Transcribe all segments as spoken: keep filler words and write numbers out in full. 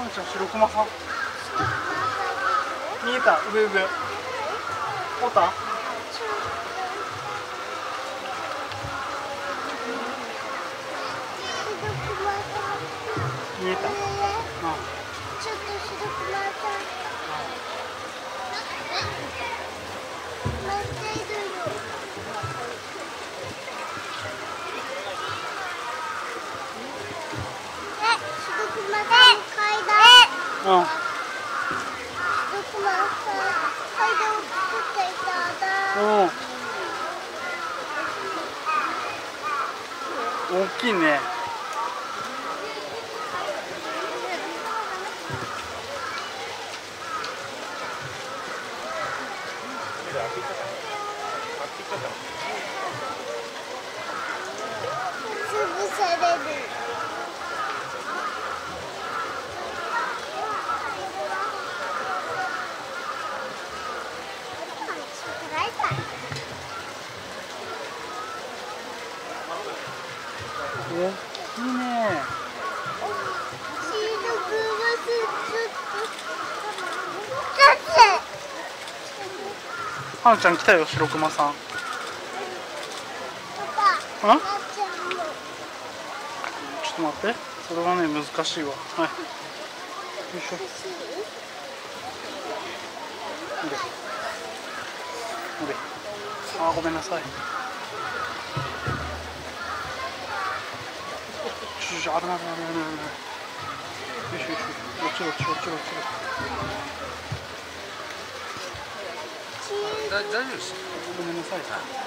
んちゃん、白熊さん。見えた、上上。おった。見えた。うん。 ちょっと白熊さん。待ってるよ。え、白熊さんの階段。 うん。 白熊さん、階段を作っていたんだ。 うん。大きいね。 潰される。 大きいね。はるちゃん来たよ、白熊さん。 パパ。 ん？ちょっと待って、それはね、難しいわ。はい。よいしょ。ほれ。ほれ。あー、ごめんなさい。ちょちょ、危ない危ない危ない危ない。よいしょよいしょ。落ちろ落ちろ落ちろ落ちろ。 大丈夫です。 ごめんなさい。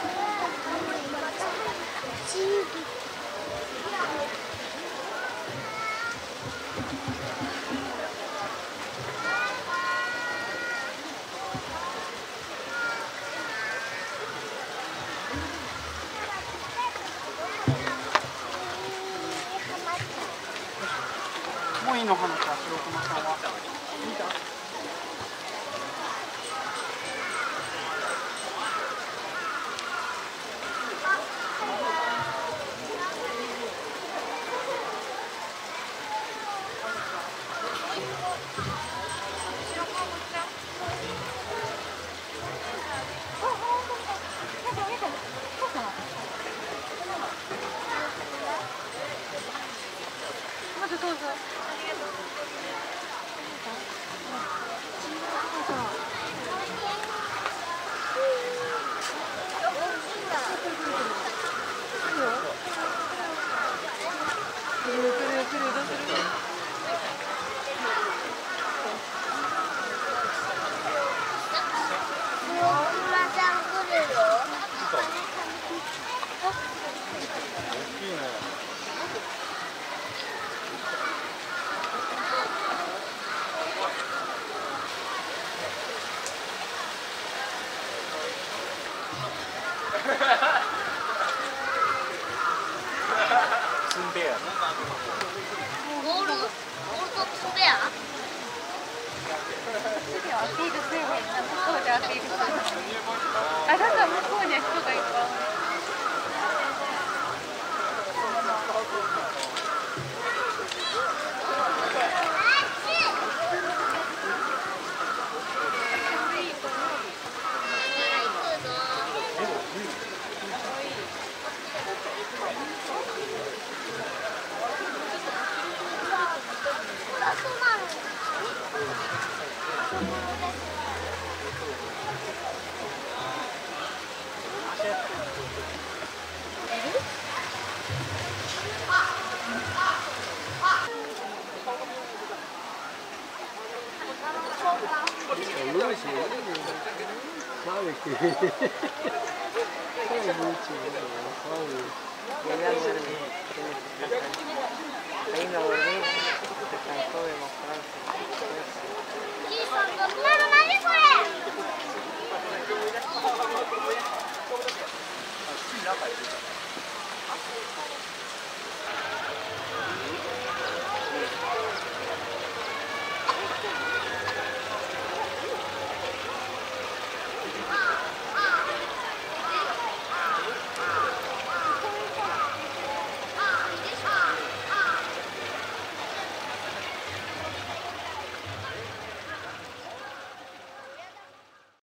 もういいの、はなちゃん、白熊さんは。いいか。 まずどうぞ。 ツンベア。 ゴール、ゴールドツベア。 アピールするね。向こうでアピールする。あ、だから向こうには人がいっぱい。 Sabe que sabe muito, sabe? Ella duerme, tiene que descansar. Ahí no dormí, se cansó de mostrarse. ¡Mamá, nadie fue!